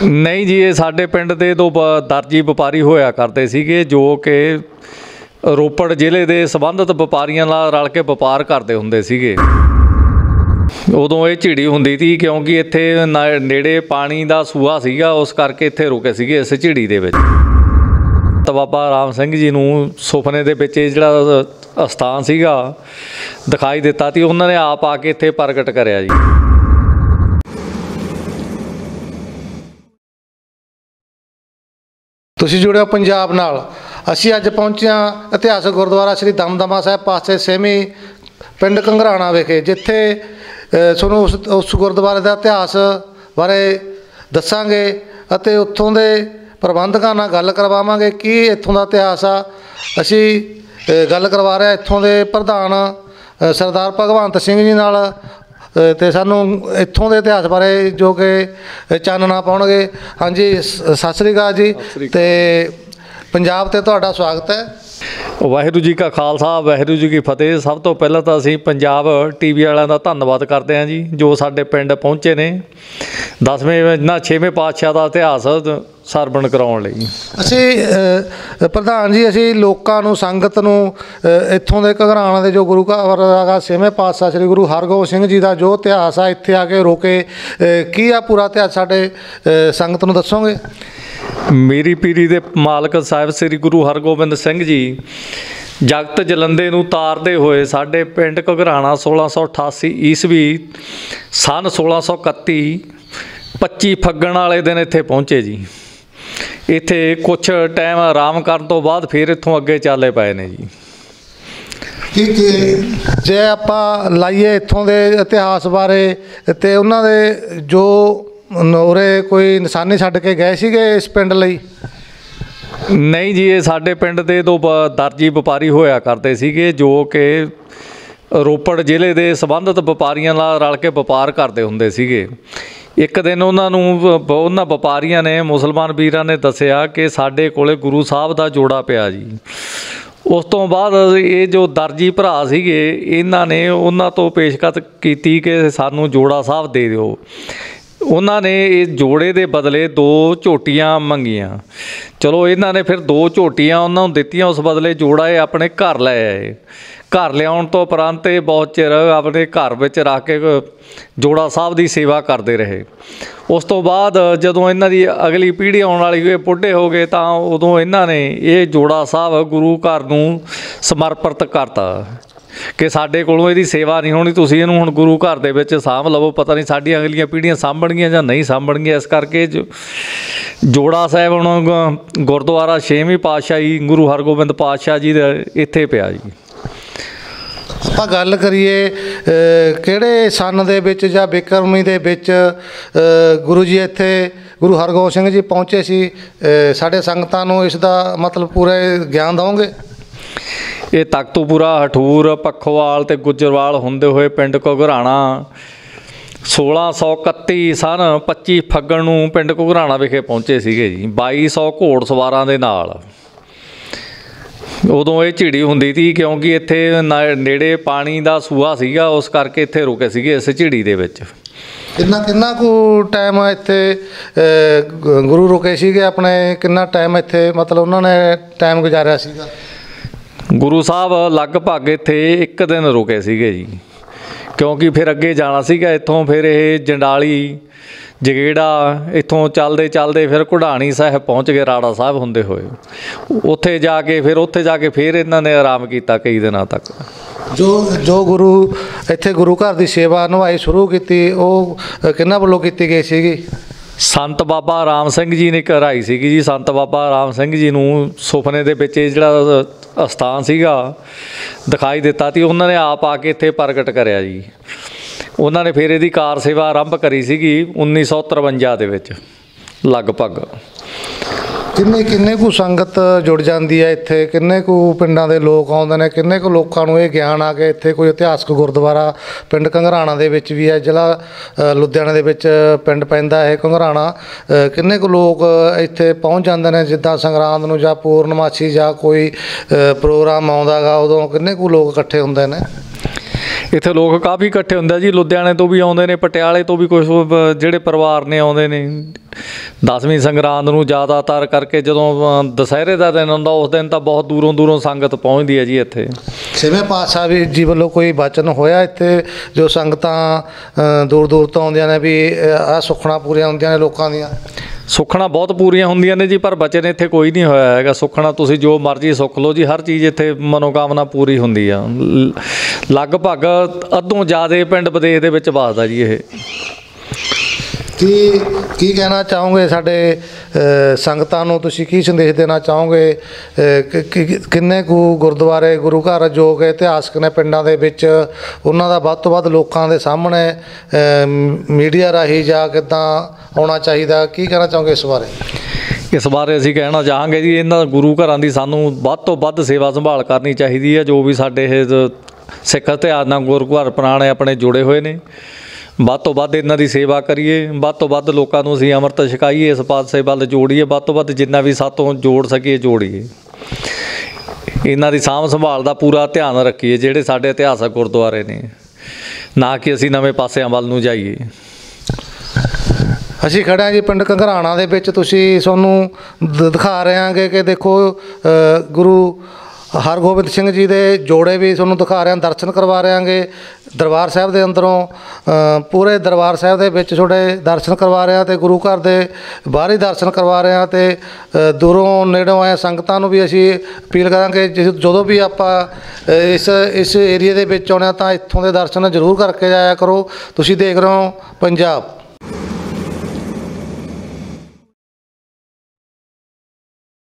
नहीं जी, ये साडे पिंड दे दो दर्जी ਵਪਾਰੀ ਹੋਇਆ ਕਰਦੇ ਸੀਗੇ जो कि ਰੋਪੜ ਜ਼ਿਲ੍ਹੇ ਦੇ ਸੰਬੰਧਿਤ ਵਪਾਰੀਆਂ ਨਾਲ ਰਲ ਕੇ ਵਪਾਰ ਕਰਦੇ ਹੁੰਦੇ ਸੀਗੇ। ਉਦੋਂ ਇਹ ਝਿੜੀ ਹੁੰਦੀ ਸੀ ਕਿਉਂਕਿ ਇੱਥੇ ਨੇੜੇ ਪਾਣੀ ਦਾ ਸੂਆ ਸੀਗਾ, ਉਸ ਕਰਕੇ ਇੱਥੇ ਰੁਕੇ ਸੀਗੇ ਇਸ ਝਿੜੀ ਦੇ ਵਿੱਚ। ਤਾਂ ਬਾਬਾ ਰਾਮ ਸਿੰਘ ਜੀ ਨੂੰ ਸੁਪਨੇ ਦੇ ਵਿੱਚ ਜਿਹੜਾ ਅਸਥਾਨ ਸੀਗਾ ਦਿਖਾਈ ਦਿੱਤਾ ਸੀ, ਉਹਨਾਂ ਨੇ ਆਪ ਆ ਕੇ ਇੱਥੇ ਪ੍ਰਗਟ ਕਰਿਆ ਜੀ। ਤੁਸੀਂ ਜੁੜੇ ਹੋ ਪੰਜਾਬ ਨਾਲ। ਅਸੀਂ ਅੱਜ ਪਹੁੰਚੇ ਹਾਂ ਇਤਿਹਾਸਕ ਗੁਰਦੁਆਰਾ ਸ਼੍ਰੀ ਦਮਦਮਾ ਸਾਹਿਬ ਪਾਸੇ ਸੇਵੀਂ ਪਿੰਡ ਘੰਗਰਾਣਾ ਵਿਖੇ, ਜਿੱਥੇ ਤੁਹਾਨੂੰ ਉਸ ਗੁਰਦੁਆਰੇ ਦਾ ਇਤਿਹਾਸ ਬਾਰੇ ਦੱਸਾਂਗੇ ਅਤੇ ਉੱਥੋਂ ਦੇ ਪ੍ਰਬੰਧਕਾਂ ਨਾਲ ਗੱਲ ਕਰਵਾਵਾਂਗੇ ਕਿ ਇੱਥੋਂ ਦਾ ਇਤਿਹਾਸ ਆ। ਅਸੀਂ ਗੱਲ ਕਰਵਾ ਰਹੇ ਇੱਥੋਂ ਦੇ ਪ੍ਰਧਾਨ ਸਰਦਾਰ ਭਗਵੰਤ ਸਿੰਘ ਜੀ ਨਾਲ ਤੇ ਸਾਨੂੰ ਇੱਥੋਂ ਦੇ ਇਤਿਹਾਸ ਬਾਰੇ ਜੋ ਕਿ ਚਾਨਣਾ ਪਾਉਣਗੇ। ਹਾਂਜੀ, ਸਤਿ ਸ੍ਰੀ ਅਕਾਲ ਜੀ। ਤੇ ਪੰਜਾਬ 'ਤੇ ਤੁਹਾਡਾ ਸਵਾਗਤ ਹੈ। ਵਾਹਿਗੁਰੂ ਜੀ ਕਾ ਖਾਲਸਾ, ਵਾਹਿਗੁਰੂ ਜੀ ਕੀ ਫਤਿਹ। ਸਭ ਤੋਂ ਪਹਿਲਾਂ ਤਾਂ ਅਸੀਂ ਪੰਜਾਬ TV ਵਾਲਿਆਂ ਦਾ ਧੰਨਵਾਦ ਕਰਦੇ ਹਾਂ ਜੀ, ਜੋ ਸਾਡੇ ਪਿੰਡ ਪਹੁੰਚੇ ਨੇ 10ਵੇਂ ਨਾ 6ਵੇਂ ਪਾਤਸ਼ਾਹ ਦਾ ਇਤਿਹਾਸ ਸਰਵਣ ਕਰਾਉਣ ਲਈ। ਅਸੀਂ ਪ੍ਰਧਾਨ ਜੀ, ਅਸੀਂ ਲੋਕਾਂ ਨੂੰ, ਸੰਗਤ ਨੂੰ ਇੱਥੋਂ ਦੇ ਘੰਗਰਾਣਾ ਦੇ ਜੋ ਗੁਰੂ ਘਰ ਹੈਗਾ 6ਵੇਂ ਪਾਤਸ਼ਾਹ ਸ੍ਰੀ ਗੁਰੂ ਹਰਗੋਬਿੰਦ ਸਿੰਘ ਜੀ ਦਾ ਜੋ ਇਤਿਹਾਸ ਆ, ਇੱਥੇ ਆ ਕੇ ਰੋਕੇ ਕੀ ਆ ਪੂਰਾ ਇਤਿਹਾਸ ਸਾਡੇ ਸੰਗਤ ਨੂੰ ਦੱਸੋਗੇ? ਮੇਰੀ ਪੀਰੀ ਦੇ ਮਾਲਕ ਸਾਹਿਬ ਸ੍ਰੀ ਗੁਰੂ ਹਰਗੋਬਿੰਦ ਸਿੰਘ ਜੀ ਜਗਤ ਜਲੰਦੇ ਨੂੰ ਤਾਰਦੇ ਹੋਏ ਸਾਡੇ ਪਿੰਡ ਘੰਗਰਾਣਾ 1688 ਈਸਵੀ ਸਨ 1631 25 ਫੱਗਣ ਵਾਲੇ ਦਿਨ ਇੱਥੇ ਪਹੁੰਚੇ ਜੀ। ਇੱਥੇ ਕੁਛ ਟਾਈਮ ਆਰਾਮ ਕਰਨ ਤੋਂ ਬਾਅਦ ਫਿਰ ਇੱਥੋਂ ਅੱਗੇ ਚਾਲੇ ਪਏ ਨੇ ਜੀ। ਜੇ ਆਪਾਂ ਲਾਈਏ ਇੱਥੋਂ ਦੇ ਇਤਿਹਾਸ ਬਾਰੇ ਅਤੇ ਉਹਨਾਂ ਦੇ ਜੋ ਉਰੇ ਕੋਈ ਨਿਸ਼ਾਨੀ ਛੱਡ ਕੇ ਗਏ ਸੀਗੇ ਇਸ ਪਿੰਡ ਲਈ? ਨਹੀਂ ਜੀ, ਇਹ ਸਾਡੇ ਪਿੰਡ ਦੇ ਦੋ ਦਰਜੀ ਵਪਾਰੀ ਹੋਇਆ ਕਰਦੇ ਸੀਗੇ ਜੋ ਕਿ ਰੋਪੜ ਜ਼ਿਲ੍ਹੇ ਦੇ ਸੰਬੰਧਿਤ ਵਪਾਰੀਆਂ ਨਾਲ ਰਲ ਕੇ ਵਪਾਰ ਕਰਦੇ ਹੁੰਦੇ ਸੀਗੇ। ਇੱਕ ਦਿਨ ਉਹਨਾਂ ਵਪਾਰੀਆਂ ਨੇ, ਮੁਸਲਮਾਨ ਵੀਰਾਂ ਨੇ ਦੱਸਿਆ ਕਿ ਸਾਡੇ ਕੋਲੇ ਗੁਰੂ ਸਾਹਿਬ ਦਾ ਜੋੜਾ ਪਿਆ ਜੀ। ਉਸ ਤੋਂ ਬਾਅਦ ਇਹ ਜੋ ਦਰਜੀ ਭਰਾ ਸੀਗੇ, ਇਹਨਾਂ ਨੇ ਉਹਨਾਂ ਤੋਂ ਪੇਸ਼ਕਸ਼ ਕੀਤੀ ਕਿ ਸਾਨੂੰ ਜੋੜਾ ਸਾਹਿਬ ਦੇ ਦਿਓ। ਉਹਨਾਂ ਨੇ ਇਹ ਜੋੜੇ ਦੇ ਬਦਲੇ 2 ਝੋਟੀਆਂ ਮੰਗੀਆਂ। ਚਲੋ ਇਹਨਾਂ ਨੇ ਫਿਰ 2 ਝੋਟੀਆਂ ਉਹਨਾਂ ਨੂੰ ਦਿੱਤੀਆਂ, ਉਸ ਬਦਲੇ ਜੋੜਾ ਇਹ ਆਪਣੇ ਘਰ ਲੈ ਆਏ। ਘਰ ਲਿਆਉਣ ਤੋਂ ਉਪਰੰਤ ਇਹ ਬਹੁਤ ਚਿਰ ਆਪਣੇ ਘਰ ਵਿੱਚ ਰੱਖ ਕੇ ਜੋੜਾ ਸਾਹਿਬ ਦੀ ਸੇਵਾ ਕਰਦੇ ਰਹੇ। ਉਸ ਤੋਂ ਬਾਅਦ ਜਦੋਂ ਇਹਨਾਂ ਦੀ ਅਗਲੀ ਪੀੜ੍ਹੀ ਆਉਣ ਵਾਲੀ ਹੋਈ, ਬੁੱਢੇ ਹੋ ਗਏ, ਤਾਂ ਉਦੋਂ ਇਹਨਾਂ ਨੇ ਇਹ ਜੋੜਾ ਸਾਹਿਬ ਗੁਰੂ ਘਰ ਨੂੰ ਸਮਰਪਿਤ ਕਰਤਾ ਕਿ ਸਾਡੇ ਕੋਲੋਂ ਇਹਦੀ ਸੇਵਾ ਨਹੀਂ ਹੋਣੀ, ਤੁਸੀਂ ਇਹਨੂੰ ਹੁਣ ਗੁਰੂ ਘਰ ਦੇ ਵਿੱਚ ਸਾਂਭ ਲਵੋ। ਪਤਾ ਨਹੀਂ ਸਾਡੀਆਂ ਅਗਲੀਆਂ ਪੀੜ੍ਹੀਆਂ ਸਾਂਭਣਗੀਆਂ ਜਾਂ ਨਹੀਂ ਸਾਂਭਣਗੀਆਂ। ਇਸ ਕਰਕੇ ਜੋੜਾ ਸਾਹਿਬ ਹੁਣ ਗੁਰਦੁਆਰਾ 6ਵੀਂ ਪਾਤਸ਼ਾਹੀ ਗੁਰੂ ਹਰਗੋਬਿੰਦ ਪਾਤਸ਼ਾਹ ਜੀ ਦਾ ਇੱਥੇ ਪਿਆ ਜੀ। ਆਪਾਂ ਗੱਲ ਕਰੀਏ ਕਿਹੜੇ ਸੰਨ ਦੇ ਵਿੱਚ ਜਾਂ ਬਿਕਰਮੀ ਦੇ ਵਿੱਚ ਗੁਰੂ ਜੀ ਇੱਥੇ ਗੁਰੂ ਹਰਗੋਬਿੰਦ ਸਿੰਘ ਜੀ ਪਹੁੰਚੇ ਸੀ? ਸਾਡੇ ਸੰਗਤਾਂ ਨੂੰ ਇਸ ਦਾ ਮਤਲਬ ਪੂਰਾ ਗਿਆਨ ਦਿਓਗੇ? ਇਹ ਤਖਤੂਪੁਰਾ, ਹਠੂਰ, ਪੱਖੋਵਾਲ ਅਤੇ ਗੁੱਜਰਵਾਲ ਹੁੰਦੇ ਹੋਏ ਪਿੰਡ ਘੰਗਰਾਣਾ 1631 ਸਨ 25 ਫੱਗਣ ਨੂੰ ਪਿੰਡ ਘੰਗਰਾਣਾ ਵਿਖੇ ਪਹੁੰਚੇ ਸੀਗੇ ਜੀ 2200 ਘੋੜ ਸਵਾਰਾਂ ਦੇ ਨਾਲ। ਉਦੋਂ ਇਹ ਝਿੜੀ ਹੁੰਦੀ ਸੀ ਕਿਉਂਕਿ ਇੱਥੇ ਨੇੜੇ ਪਾਣੀ ਦਾ ਸੂਆ ਸੀਗਾ, ਉਸ ਕਰਕੇ ਇੱਥੇ ਰੁਕੇ ਸੀਗੇ ਇਸ ਝਿੜੀ ਦੇ ਵਿੱਚ। ਕਿੰਨਾ ਕੁ ਟਾਈਮ ਇੱਥੇ ਗੁਰੂ ਰੁਕੇ ਸੀਗੇ ਆਪਣੇ? ਕਿੰਨਾ ਟਾਈਮ ਇੱਥੇ ਮਤਲਬ ਉਹਨਾਂ ਨੇ ਟਾਈਮ ਗੁਜ਼ਾਰਿਆ ਸੀਗਾ? ਗੁਰੂ ਸਾਹਿਬ ਲਗਭਗ ਇੱਥੇ 1 ਦਿਨ ਰੁਕੇ ਸੀਗੇ ਜੀ, ਕਿਉਂਕਿ ਫਿਰ ਅੱਗੇ ਜਾਣਾ ਸੀਗਾ ਇੱਥੋਂ। ਫਿਰ ਇਹ ਜੰਡਾਲੀ, ਜਗੇੜਾ, ਇੱਥੋਂ ਚੱਲਦੇ ਚੱਲਦੇ ਫਿਰ ਘੁੜਾਣੀ ਸਾਹਿਬ ਪਹੁੰਚ ਗਏ ਰਾੜਾ ਸਾਹਿਬ ਹੁੰਦੇ ਹੋਏ। ਉੱਥੇ ਜਾ ਕੇ ਫਿਰ ਇਹਨਾਂ ਨੇ ਆਰਾਮ ਕੀਤਾ ਕਈ ਦਿਨਾਂ ਤੱਕ। ਜੋ ਗੁਰੂ ਇੱਥੇ ਗੁਰੂ ਘਰ ਦੀ ਸੇਵਾ ਨਿਭਾਈ ਸ਼ੁਰੂ ਕੀਤੀ, ਉਹ ਕਿਹਨਾਂ ਵੱਲੋਂ ਕੀਤੀ ਗਈ ਸੀਗੀ? ਸੰਤ ਬਾਬਾ ਰਾਮ ਸਿੰਘ ਜੀ ਨੇ ਕਰਾਈ ਸੀਗੀ ਜੀ। ਸੰਤ ਬਾਬਾ ਰਾਮ ਸਿੰਘ ਜੀ ਨੂੰ ਸੁਪਨੇ ਦੇ ਵਿੱਚ ਜਿਹੜਾ ਅਸਥਾਨ ਸੀਗਾ ਦਿਖਾਈ ਦਿੱਤਾ ਸੀ, ਉਹਨਾਂ ਨੇ ਆਪ ਆ ਕੇ ਇੱਥੇ ਪ੍ਰਗਟ ਕਰਿਆ ਜੀ। ਉਹਨਾਂ ਨੇ ਫਿਰ ਇਹਦੀ ਕਾਰ ਸੇਵਾ ਆਰੰਭ ਕਰੀ ਸੀਗੀ 1953 ਦੇ ਵਿੱਚ ਲਗਭਗ। ਕਿੰਨੇ ਕੁ ਸੰਗਤ ਜੁੜ ਜਾਂਦੀ ਹੈ ਇੱਥੇ? ਕਿੰਨੇ ਕੁ ਪਿੰਡਾਂ ਦੇ ਲੋਕ ਆਉਂਦੇ ਨੇ? ਕਿੰਨੇ ਕੁ ਲੋਕਾਂ ਨੂੰ ਇਹ ਗਿਆਨ ਆ ਕਿ ਇੱਥੇ ਕੋਈ ਇਤਿਹਾਸਕ ਗੁਰਦੁਆਰਾ ਪਿੰਡ ਘੰਗਰਾਣਾ ਦੇ ਵਿੱਚ ਵੀ ਹੈ, ਜ਼ਿਲ੍ਹਾ ਲੁਧਿਆਣਾ ਦੇ ਵਿੱਚ ਪਿੰਡ ਪੈਂਦਾ ਇਹ ਘੰਗਰਾਣਾ। ਕਿੰਨੇ ਕੁ ਲੋਕ ਇੱਥੇ ਪਹੁੰਚ ਜਾਂਦੇ ਨੇ ਜਿੱਦਾਂ ਸੰਗਰਾਂਦ ਨੂੰ ਜਾਂ ਪੂਰਨਮਾਸ਼ੀ ਜਾਂ ਕੋਈ ਪ੍ਰੋਗਰਾਮ ਆਉਂਦਾ ਗਾ, ਉਦੋਂ ਕਿੰਨੇ ਕੁ ਲੋਕ ਇਕੱਠੇ ਹੁੰਦੇ ਨੇ? ਇੱਥੇ ਲੋਕ ਕਾਫੀ ਇਕੱਠੇ ਹੁੰਦੇ ਆ ਜੀ, ਲੁਧਿਆਣੇ ਤੋਂ ਵੀ ਆਉਂਦੇ ਨੇ, ਪਟਿਆਲੇ ਤੋਂ ਵੀ ਕੁਛ ਜਿਹੜੇ ਪਰਿਵਾਰ ਨੇ ਆਉਂਦੇ ਨੇ। 10ਵੀਂ ਸੰਗਰਾਂਦ ਨੂੰ ਜ਼ਿਆਦਾਤਰ ਕਰਕੇ ਜਦੋਂ ਦੁਸਹਿਰੇ ਦਾ ਦਿਨ ਹੁੰਦਾ ਉਸ ਦਿਨ ਤਾਂ ਬਹੁਤ ਦੂਰੋਂ ਦੂਰੋਂ ਸੰਗਤ ਪਹੁੰਚਦੀ ਹੈ ਜੀ ਇੱਥੇ। ਛੇਵੇਂ ਪਾਤਸ਼ਾਹ ਵੀ ਜੀ ਵੱਲੋਂ ਕੋਈ ਬਚਨ ਹੋਇਆ ਇੱਥੇ ਜੋ ਸੰਗਤਾਂ ਦੂਰ ਦੂਰ ਤੋਂ ਆਉਂਦੀਆਂ ਨੇ ਵੀ ਆਹ ਸੁੱਖਣਾ ਪੂਰੀਆਂ ਹੁੰਦੀਆਂ ਨੇ ਲੋਕਾਂ ਦੀਆਂ? ਸੁੱਖਣਾ ਬਹੁਤ ਪੂਰੀਆਂ ਹੁੰਦੀਆਂ ਨੇ ਜੀ, ਪਰ ਬਚਨ ਇੱਥੇ ਕੋਈ ਨਹੀਂ ਹੋਇਆ ਹੈਗਾ। ਸੁੱਖਣਾ ਤੁਸੀਂ ਜੋ ਮਰਜ਼ੀ ਸੁੱਖ ਲਓ ਜੀ, ਹਰ ਚੀਜ਼ ਇੱਥੇ ਮਨੋਕਾਮਨਾ ਪੂਰੀ ਹੁੰਦੀ ਆ। ਲਗਭਗ ਅੱਧੋਂ ਜ਼ਿਆਦਾ ਪਿੰਡ ਵਿਦੇਸ਼ ਦੇ ਵਿੱਚ ਵੱਸਦਾ ਜੀ ਇਹ। ਕੀ ਕਹਿਣਾ ਚਾਹੋਗੇ ਸਾਡੇ ਸੰਗਤਾਂ ਨੂੰ, ਤੁਸੀਂ ਕੀ ਸੰਦੇਸ਼ ਦੇਣਾ ਚਾਹੋਗੇ? ਕਿੰਨੇ ਕੁ ਗੁਰਦੁਆਰੇ ਗੁਰੂ ਘਰ ਜੋ ਕਿ ਇਤਿਹਾਸਕ ਨੇ ਪਿੰਡਾਂ ਦੇ ਵਿੱਚ, ਉਹਨਾਂ ਦਾ ਵੱਧ ਤੋਂ ਵੱਧ ਲੋਕਾਂ ਦੇ ਸਾਹਮਣੇ ਮੀਡੀਆ ਰਾਹੀਂ ਜਾਂ ਕਿੱਦਾਂ ਆਉਣਾ ਚਾਹੀਦਾ? ਕੀ ਕਹਿਣਾ ਚਾਹੋਗੇ ਇਸ ਬਾਰੇ? ਇਸ ਬਾਰੇ ਅਸੀਂ ਕਹਿਣਾ ਚਾਹਾਂਗੇ ਜੀ, ਇਹਨਾਂ ਗੁਰੂ ਘਰਾਂ ਦੀ ਸਾਨੂੰ ਵੱਧ ਤੋਂ ਵੱਧ ਸੇਵਾ ਸੰਭਾਲ ਕਰਨੀ ਚਾਹੀਦੀ ਹੈ। ਜੋ ਵੀ ਸਾਡੇ ਇਹ ਸਿੱਖ ਇਤਿਹਾਸ ਨਾਲ ਗੁਰੂ ਘਰ ਪੁਰਾਣੇ ਆਪਣੇ ਜੁੜੇ ਹੋਏ ਨੇ, ਵੱਧ ਤੋਂ ਵੱਧ ਇਹਨਾਂ ਦੀ ਸੇਵਾ ਕਰੀਏ, ਵੱਧ ਤੋਂ ਵੱਧ ਲੋਕਾਂ ਨੂੰ ਅਸੀਂ ਅੰਮ੍ਰਿਤ ਛਕਾਈਏ, ਇਸ ਪਾਸੇ ਵੱਲ ਜੋੜੀਏ, ਵੱਧ ਤੋਂ ਵੱਧ ਜਿੰਨਾ ਵੀ ਸਾਤੋਂ ਜੋੜ ਸਕੀਏ ਜੋੜੀਏ। ਇਹਨਾਂ ਦੀ ਸਾਂਭ ਸੰਭਾਲ ਦਾ ਪੂਰਾ ਧਿਆਨ ਰੱਖੀਏ ਜਿਹੜੇ ਸਾਡੇ ਇਤਿਹਾਸਕ ਗੁਰਦੁਆਰੇ ਨੇ, ਨਾ ਕਿ ਅਸੀਂ ਨਵੇਂ ਪਾਸਿਆਂ ਵੱਲ ਨੂੰ ਜਾਈਏ। ਅਸੀਂ ਖੜ੍ਹੇ ਹਾਂ ਜੀ ਪਿੰਡ ਘੰਗਰਾਣਾ ਦੇ ਵਿੱਚ। ਤੁਸੀਂ ਸਾਨੂੰ ਦਿਖਾ ਰਹੇ ਹਾਂਗੇ ਕਿ ਦੇਖੋ ਗੁਰੂ ਹਰਗੋਬਿੰਦ ਸਿੰਘ ਜੀ ਦੇ ਜੋੜੇ ਵੀ ਤੁਹਾਨੂੰ ਦਿਖਾ ਰਹੇ ਹਾਂ, ਦਰਸ਼ਨ ਕਰਵਾ ਰਹੇ ਹਾਂਗੇ ਦਰਬਾਰ ਸਾਹਿਬ ਦੇ ਅੰਦਰੋਂ। ਪੂਰੇ ਦਰਬਾਰ ਸਾਹਿਬ ਦੇ ਵਿੱਚ ਤੁਹਾਡੇ ਦਰਸ਼ਨ ਕਰਵਾ ਰਹੇ ਹਾਂ ਅਤੇ ਗੁਰੂ ਘਰ ਦੇ ਬਾਹਰੀ ਦਰਸ਼ਨ ਕਰਵਾ ਰਹੇ ਹਾਂ। ਅਤੇ ਦੂਰੋਂ ਨੇੜੋਂ ਆਏ ਸੰਗਤਾਂ ਨੂੰ ਵੀ ਅਸੀਂ ਅਪੀਲ ਕਰਾਂਗੇ ਜਦੋਂ ਵੀ ਆਪਾਂ ਇਸ ਏਰੀਏ ਦੇ ਵਿੱਚ ਆਉਣਾ ਤਾਂ ਇੱਥੋਂ ਦੇ ਦਰਸ਼ਨ ਜ਼ਰੂਰ ਕਰਕੇ ਜਾਇਆ ਕਰੋ। ਤੁਸੀਂ ਦੇਖ ਰਹੇ ਹੋ ਪੰਜਾਬ।